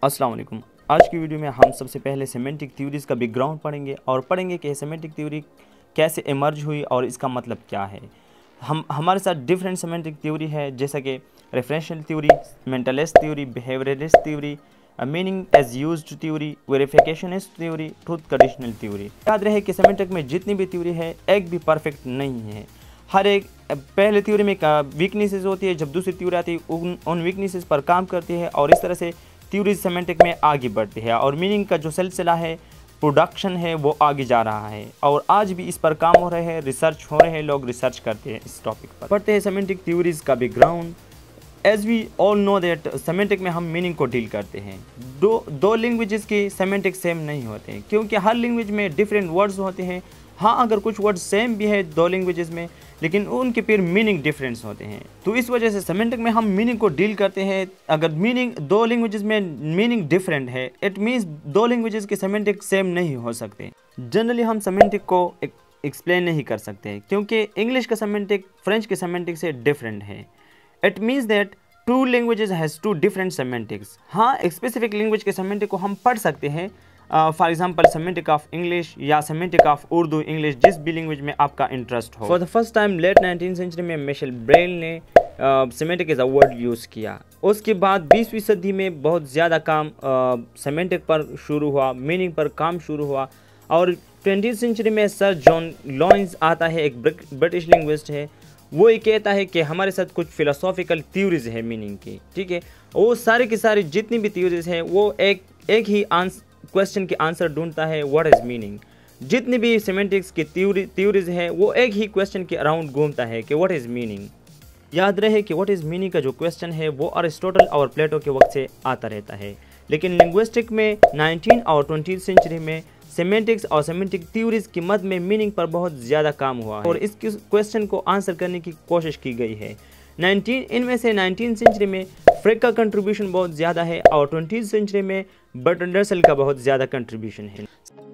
अस्सलाम वालेकुम। आज की वीडियो में हम सबसे पहले सेमेंटिक थ्योरीज़ का बैकग्राउंड पढ़ेंगे और पढ़ेंगे कि सेमेंटिक थ्योरी कैसे इमर्ज हुई और इसका मतलब क्या है। हमारे साथ डिफरेंट सेमेंटिक थ्योरी है, जैसा कि referential theory, mentalist theory, behaviourist theory, meaning as used theory, verificationist theory, truth conditional theory. याद रहे कि सेमेंटिक में जितनी भी थ्योरी है एक भी परफेक्ट नहीं है। हर एक पहले थ्योरी में वीकनेसेस होती है, जब दूसरी थ्योरी आती है उन वीकनेसेस पर काम करती है और इस तरह से थ्योरी सेमेंटिक में आगे बढ़ती है और मीनिंग का जो सिलसिला है, प्रोडक्शन है, वो आगे जा रहा है और आज भी इस पर काम हो रहे हैं, रिसर्च हो रहे हैं, लोग रिसर्च करते हैं इस टॉपिक पर। पढ़ते हैं सेमेंटिक थ्योरीज का background. As we all know that semantic में हम मीनिंग को डील करते हैं। दो लैंग्वेजेस की सेमेंटिक सेम नहीं होते हैं, क्योंकि हर लैंग्वेज में डिफरेंट वर्ड्स होते हैं। हाँ, अगर कुछ वर्ड सेम भी है दो लैंग्वेजेस में, लेकिन उनके फिर मीनिंग डिफरेंस होते हैं। तो इस वजह से सेमेंटिक में हम मीनिंग को डील करते हैं। अगर मीनिंग दो लैंग्वेजेस में मीनिंग डिफरेंट है, इट मीन्स दो लैंग्वेजेस के सेमेंटिक सेम नहीं हो सकते। जनरली हम सेमेंटिक को एक्सप्लेन नहीं कर सकते, क्योंकि इंग्लिश का सेमेंटिक फ्रेंच के सेमेंटिक से डिफरेंट है। It means that two languages has two different semantics. हाँ, स्पेसिफिक लैंग्वेज के सेमेंटिक को हम पढ़ सकते हैं, for example semantic of English या सेमेंटिक ऑफ उर्दू, इंग्लिश, जिस भी लैंग्वेज में आपका इंटरेस्ट हो। For the first time late 19th century में मिशेल ब्रेल ने semantic as a word use किया। उसके बाद 20वीं सदी में बहुत ज़्यादा काम सेमेंटिक पर शुरू हुआ, मीनिंग पर काम शुरू हुआ और 20th सेंचुरी में सर जॉन लॉरेंस आता है, एक ब्रिटिश लिंग्विस्ट है। वो ये कहता है कि हमारे साथ कुछ फिलोसॉफिकल थ्योरीज है मीनिंग की, ठीक है। वो सारे की सारी जितनी भी थ्योरीज हैं वो एक ही क्वेश्चन के आंसर ढूंढता है, व्हाट इज मीनिंग। जितनी भी सेमेंटिक्स की थ्योरीज है वो एक ही क्वेश्चन के अराउंड घूमता है कि व्हाट इज मीनिंग। याद रहे कि व्हाट इज मीनिंग का जो क्वेश्चन है वो अरिस्टोटल और प्लेटो के वक्त से आता रहता है, लेकिन लिंग्विस्टिक में 19 और 20th सेंचुरी में सेमेंटिक्स और सेमेंटिक थ्योरीज की मद में मीनिंग पर बहुत ज़्यादा काम हुआ है और इस क्वेश्चन को आंसर करने की कोशिश की गई है। इनमें से 19th सेंचुरी में फ्रेड का कंट्रीब्यूशन बहुत ज़्यादा है और 20th सेंचुरी में बर्ट्रैंड रसेल का बहुत ज़्यादा कंट्रीब्यूशन है।